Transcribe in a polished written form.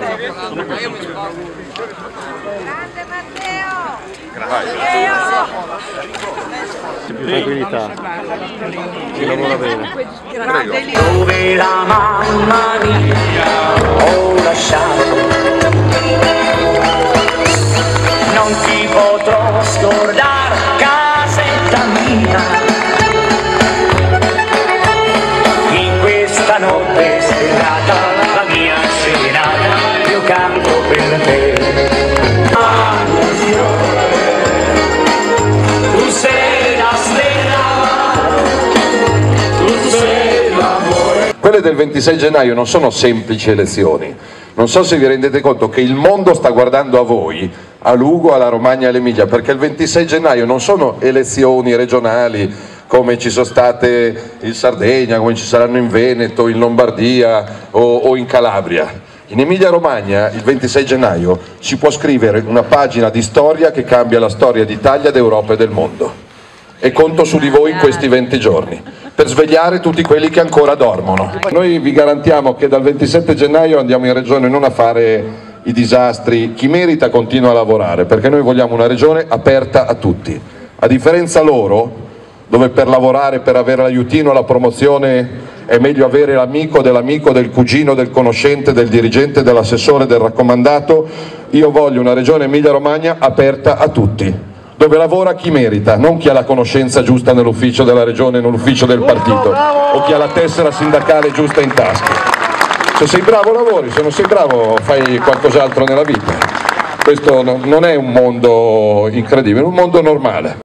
Tranquillità, si lavora bene. Dove la mamma mia ho lasciato, non ti potrò scordare, casetta mia. In questa notte stellata, la mia serenata, io canto per te. Tu sei la stella, tu sei l'amore. Quelle del 26 gennaio non sono semplici elezioni. Non so se vi rendete conto che il mondo sta guardando a voi, a Lugo, alla Romagna e all'Emilia, perché il 26 gennaio non sono elezioni regionali come ci sono state in Sardegna, come ci saranno in Veneto, in Lombardia o in Calabria. In Emilia Romagna il 26 gennaio si può scrivere una pagina di storia che cambia la storia d'Italia, d'Europa e del mondo. E conto su di voi in questi 20 giorni per svegliare tutti quelli che ancora dormono. Noi vi garantiamo che dal 27 gennaio andiamo in regione non a fare i disastri, chi merita continua a lavorare, perché noi vogliamo una regione aperta a tutti. A differenza loro, dove per lavorare, per avere l'aiutino, la promozione, è meglio avere l'amico, del cugino, del conoscente, del dirigente, dell'assessore, del raccomandato, io voglio una regione Emilia-Romagna aperta a tutti, dove lavora chi merita, non chi ha la conoscenza giusta nell'ufficio della regione, nell'ufficio del partito, o chi ha la tessera sindacale giusta in tasca. Se sei bravo lavori, se non sei bravo fai qualcos'altro nella vita. Questo non è un mondo incredibile, è un mondo normale.